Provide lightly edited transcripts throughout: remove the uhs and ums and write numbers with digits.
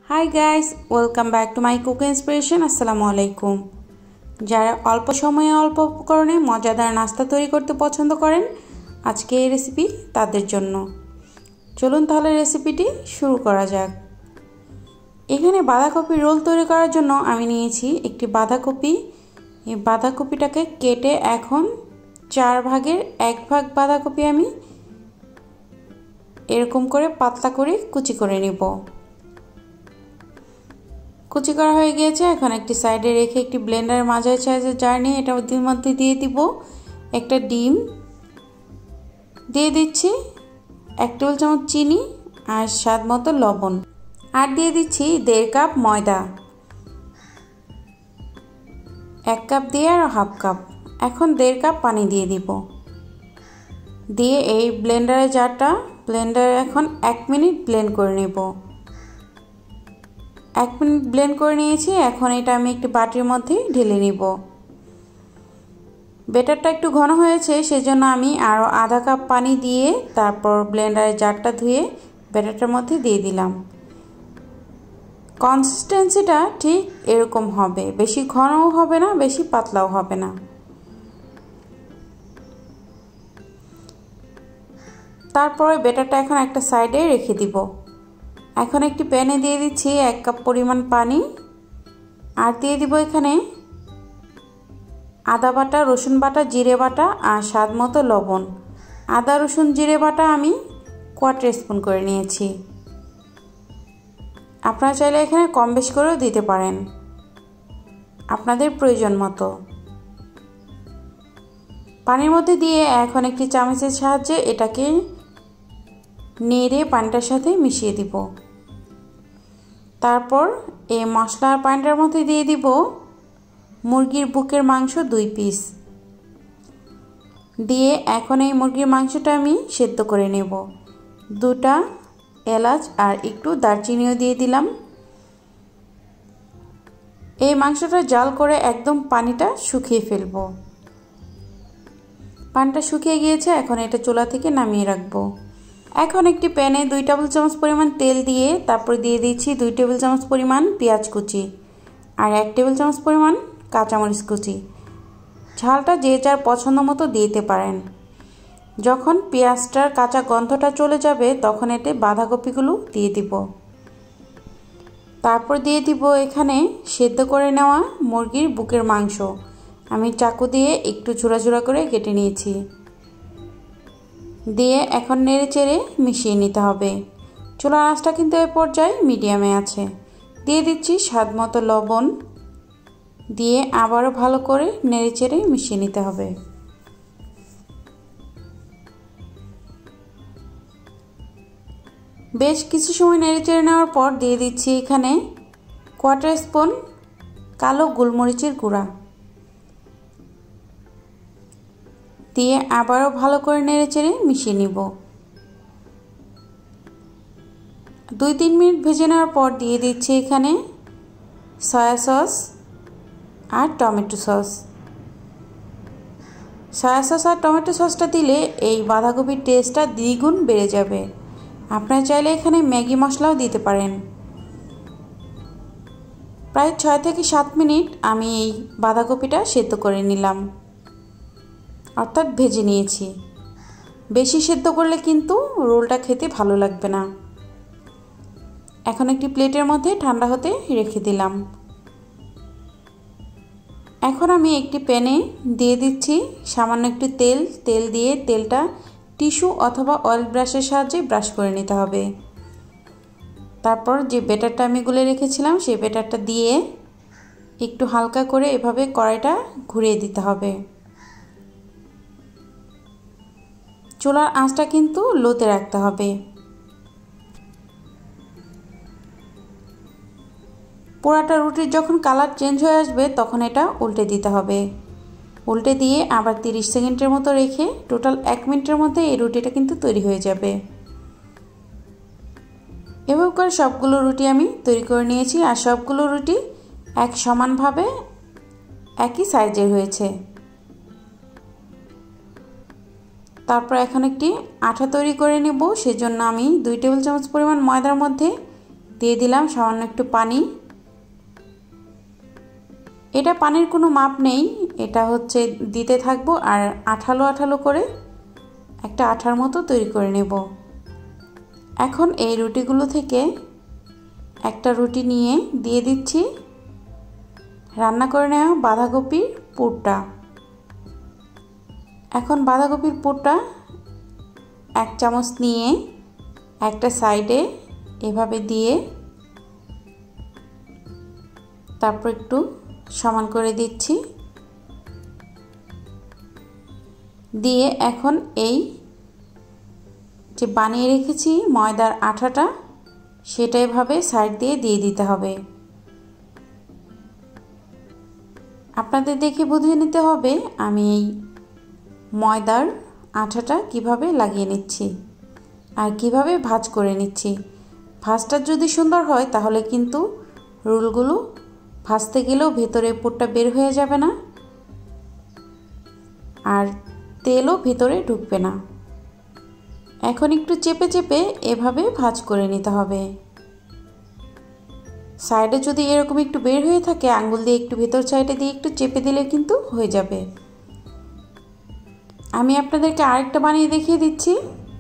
High guys, welcome back to my cook inspiration. আসসালামু আলাইকুম। যারা অল্প সময়ে অল্প উপকরণে মজাদার নাস্তা তৈরি করতে পছন্দ করেন, আজকে এই রেসিপি তাদের জন্য। চলুন তাহলে রেসিপিটি শুরু করা যাক। এখানে বাঁধাকপি রোল তৈরি করার জন্য আমি নিয়েছি একটি বাঁধাকপি। এই বাঁধাকপিটাকে কেটে এখন 4 ভাগের 1 ভাগ বাঁধাকপি আমি এরকম করে পাতলা করে কুচি করে নেব। কুচি করা হয়ে গিয়েছে। এখন একটি সাইডে রেখে একটি ব্লেন্ডারের মাঝারি সাইজের জার নিয়ে এটার মধ্যে দিয়ে দিব একটা ডিম, দিয়ে দিচ্ছি 1 টেবিল চামচ চিনি আর স্বাদ মতো লবণ, আর দিয়ে দিচ্ছি 1.5 কাপ ময়দা। 1 কাপ দিয়ে আর হাফ কাপ, এখন 1.5 কাপ পানি দিয়ে দিব। দিয়ে এই ব্লেন্ডারের জারটা ব্লেন্ডারে এখন 1 মিনিট ব্লেন্ড করে নেব। 1 মিনিট ব্লেন্ড করে নিয়েছি। এখন এটা আমি একটি বাটির মধ্যে ঢেলে নিব। ব্যাটারটা একটু ঘন হয়েছে, সেজন্য আমি আরও আধা কাপ পানি দিয়ে তারপর ব্লেন্ডারের জারটা ধুয়ে ব্যাটারটার মধ্যে দিয়ে দিলাম। কনসিস্টেন্সিটা ঠিক এরকম হবে, বেশি ঘনও হবে না, বেশি পাতলাও হবে না। তারপরে ব্যাটারটা এখন একটা সাইডে রেখে দিব। এখন একটি প্যানে দিয়ে দিচ্ছি 1 কাপ পরিমাণ পানি, আর দিয়ে দিব এখানে আদা বাটা, রসুন বাটা, জিরে বাটা আর স্বাদ মতো লবণ। আদা রসুন জিরে বাটা আমি 1/4 স্পুন করে নিয়েছি। আপনারা চাইলে এখানে কম বেশি করেও দিতে পারেন আপনাদের প্রয়োজন মতো। পানির মধ্যে দিয়ে এখন একটি চামচের সাহায্যে এটাকে নেড়ে পানিটার সাথে মিশিয়ে দিব। তারপর এই মশলার পানিটার মধ্যে দিয়ে দিব মুরগির বুকের মাংস 2 পিস। দিয়ে এখন এই মুরগির মাংসটা আমি সেদ্ধ করে নেব। 2টা এলাচ আর একটু দারচিনিও দিয়ে দিলাম। এই মাংসটা জাল করে একদম পানিটা শুকিয়ে ফেলব। পানিটা শুকিয়ে গিয়েছে, এখন এটা চুলা থেকে নামিয়ে রাখবো। এখন একটি প্যানে 2 টেবিল চামচ পরিমাণ তেল দিয়ে তারপর দিয়ে দিচ্ছি 2 টেবিল চামচ পরিমাণ পেঁয়াজ কুচি আর 1 টেবিল চামচ পরিমাণ কাঁচামরিচ কুচি। ঝালটা যে যার পছন্দ মতো দিতে পারেন। যখন পেঁয়াজটার কাঁচা গন্ধটা চলে যাবে তখন এতে বাঁধাকপিগুলো দিয়ে দিব। তারপর দিয়ে দিব এখানে সেদ্ধ করে নেওয়া মুরগির বুকের মাংস। আমি চাকু দিয়ে একটু ঝুরা করে কেটে নিয়েছি। দিয়ে এখন নেড়ে চেড়ে মিশিয়ে নিতে হবে। চুলার আঁচটা কিন্তু এই পর্যায়ে মিডিয়ামে আছে। দিয়ে দিচ্ছি স্বাদ মতো লবণ, দিয়ে আবারও ভালো করে নেড়ে চেড়ে মিশিয়ে নিতে হবে। বেশ কিছু সময় নেড়ে চেড়ে নেওয়ার পর দিয়ে দিচ্ছি এখানে 1/4 স্পুন কালো গোলমরিচের গুঁড়া, দিয়ে আবারও ভালো করে নেড়ে চেড়ে মিশিয়ে নিব। 2-3 মিনিট ভেজে নেওয়ার পর দিয়ে দিচ্ছি এখানে সয়া সস আর টমেটো সস। সয়া সস আর টমেটো সসটা দিলে এই বাঁধাকপির টেস্টটা দ্বিগুণ বেড়ে যাবে। আপনারা চাইলে এখানে ম্যাগি মশলাও দিতে পারেন। প্রায় 6 থেকে 7 মিনিট আমি এই বাঁধাকপিটা সেদ্ধ করে নিলাম, অর্থাৎ ভেজে নিয়েছি। বেশি সেদ্ধ করলে কিন্তু রোলটা খেতে ভালো লাগবে না। এখন একটি প্লেটের মধ্যে ঠান্ডা হতে রেখে দিলাম। এখন আমি একটি প্যানে দিয়ে দিচ্ছি সামান্য একটু তেল দিয়ে তেলটা টিস্যু অথবা অয়েল ব্রাশের সাহায্যে ব্রাশ করে নিতে হবে। তারপর যে ব্যাটারটা আমি গুলে রেখেছিলাম সেই ব্যাটারটা দিয়ে একটু হালকা করে এভাবে কড়াইটা ঘুরিয়ে দিতে হবে। চুলার আঁচটা কিন্তু লোতে রাখতে হবে। পোড়াটা রুটির যখন কালার চেঞ্জ হয়ে আসবে তখন এটা উল্টে দিতে হবে। উল্টে দিয়ে আবার 30 সেকেন্ডের মতো রেখে টোটাল 1 মিনিটের মধ্যে এই রুটিটা কিন্তু তৈরি হয়ে যাবে। এভাবে করে সবগুলো রুটি আমি তৈরি করে নিয়েছি, আর সবগুলো রুটি এক সমানভাবে একই সাইজের হয়েছে। তারপর এখন একটি আঠা তৈরি করে নেব। সেজন্য আমি 2 টেবিল চামচ পরিমাণ ময়দার মধ্যে দিয়ে দিলাম সামান্য একটু পানি। এটা পানির কোনো মাপ নেই, এটা হচ্ছে দিতে থাকবো আর আঠালো আঠালো করে একটা আঠার মতো তৈরি করে নেব। এখন এই রুটিগুলো থেকে একটা রুটি নিয়ে দিয়ে দিচ্ছি রান্না করে নেওয়া বাঁধাকপির পুরটা। এখন বাঁধাকপির পুরটা 1 চামচ নিয়ে একটা সাইডে এভাবে দিয়ে তারপর একটু সমান করে দিচ্ছি। দিয়ে এখন এই যে বানিয়ে রেখেছি ময়দার আঠাটা, সেটা এভাবে সাইড দিয়ে দিতে হবে। আপনাদের দেখে বুঝে নিতে হবে আমি এই ময়দার আঠাটা কিভাবে লাগিয়ে নিচ্ছি আর কিভাবে ভাঁজ করে নিচ্ছি। ভাঁজটা যদি সুন্দর হয় তাহলে কিন্তু রোলগুলো ভাজতে গেলেও ভেতরে পুরটা বের হয়ে যাবে না আর তেলও ভেতরে ঢুকবে না। এখন একটু চেপে চেপে এভাবে ভাঁজ করে নিতে হবে। সাইডে যদি এরকম একটু বের হয়ে থাকে আঙ্গুল দিয়ে একটু ভেতর সাইডে দিয়ে একটু চেপে দিলে কিন্তু হয়ে যাবে। আমি আপনাদেরকে আরেকটা বানিয়ে দেখিয়ে দিচ্ছি।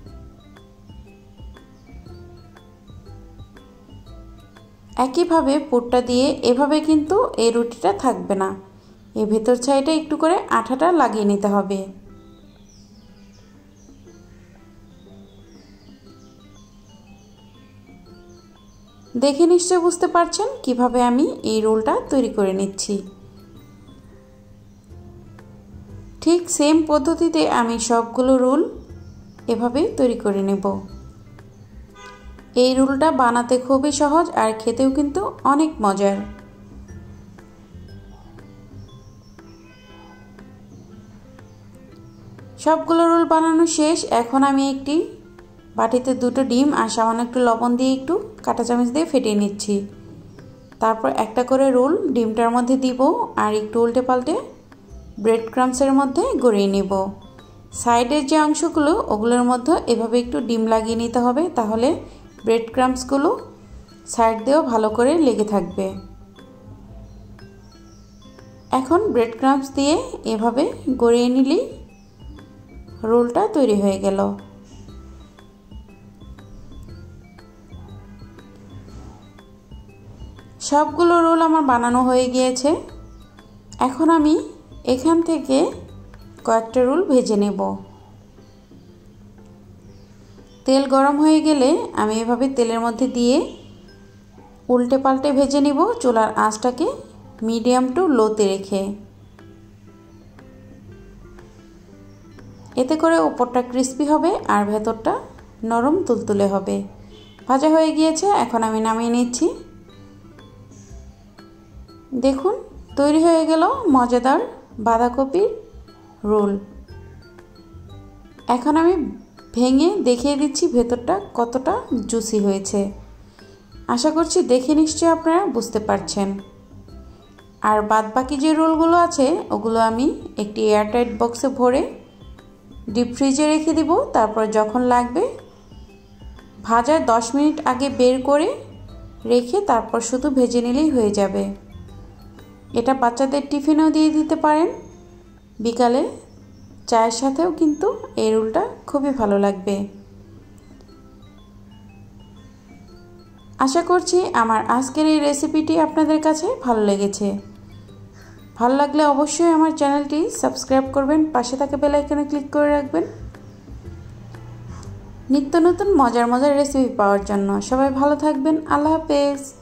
একইভাবে পুরটা দিয়ে এভাবে কিন্তু এই রুটিটা থাকবে না, এই ভেতর সাইডে একটু করে আঠাটা লাগিয়ে নিতে হবে। দেখে নিশ্চয়ই বুঝতে পারছেন কিভাবে আমি এই রোলটা তৈরি করে নিচ্ছি। ঠিক সেম পদ্ধতিতে আমি সবগুলো রোল এভাবে তৈরি করে নেব। এই রোলটা বানাতে খুবই সহজ আর খেতেও কিন্তু অনেক মজার। সবগুলো রোল বানানো শেষ। এখন আমি একটি বাটিতে 2টো ডিম আর সামান্য একটু লবণ দিয়ে একটু কাঁটা চামচ দিয়ে ফেটিয়ে নিচ্ছি। তারপর একটা করে রোল ডিমটার মধ্যে দিব আর একটু উল্টে পাল্টে ব্রেড ক্রাম্বসের মধ্যে গড়িয়ে নেব। সাইডের যে অংশগুলো ওগুলোর মধ্যে এভাবে একটু ডিম লাগিয়ে নিতে হবে, তাহলে ব্রেড ক্রাম্বসগুলো সাইড দিয়েও ভালো করে লেগে থাকবে। এখন ব্রেড ক্রাম্বস দিয়ে এভাবে গড়িয়ে নিলেই রোলটা তৈরি হয়ে গেল। সবগুলো রোল আমার বানানো হয়ে গিয়েছে। এখন আমি এখান থেকে কয়েকটা রোল ভেজে নেব। তেল গরম হয়ে গেলে আমি এভাবে তেলের মধ্যে দিয়ে উল্টে পাল্টে ভেজে নেব, চুলার আঁচটাকে মিডিয়াম টু লোতে রেখে। এতে করে উপরটা ক্রিস্পি হবে আর ভেতরটা নরম তুলতুলে হবে। ভাজা হয়ে গিয়েছে, এখন আমি নামিয়ে নিচ্ছি। দেখুন তৈরি হয়ে গেল মজাদার বাঁধাকপির রোল। এখন আমি ভেঙে দেখিয়ে দিচ্ছি ভেতরটা কতটা জুসি হয়েছে। আশা করছি দেখে নিশ্চয়ই আপনারা বুঝতে পারছেন। আর বাদবাকি যে রোলগুলো আছে ওগুলো আমি একটি এয়ারটাইট বক্সে ভরে ডিপ ফ্রিজে রেখে দিব। তারপর যখন লাগবে ভাজার 10 মিনিট আগে বের করে রেখে তারপর শুধু ভেজে নিলেই হয়ে যাবে। এটা বাচ্চাদের টিফিনেও দিয়ে দিতে পারেন, বিকালে চায়ের সাথেও কিন্তু এই রোলটা খুবই ভালো লাগবে। আশা করছি আমার আজকের এই রেসিপিটি আপনাদের কাছে ভালো লেগেছে। ভালো লাগলে অবশ্যই আমার চ্যানেলটি সাবস্ক্রাইব করবেন, পাশে থাকা বেল আইকনে ক্লিক করে রাখবেন নিত্য নতুন মজার মজার রেসিপি পাওয়ার জন্য। সবাই ভালো থাকবেন। আল্লাহ হাফেজ।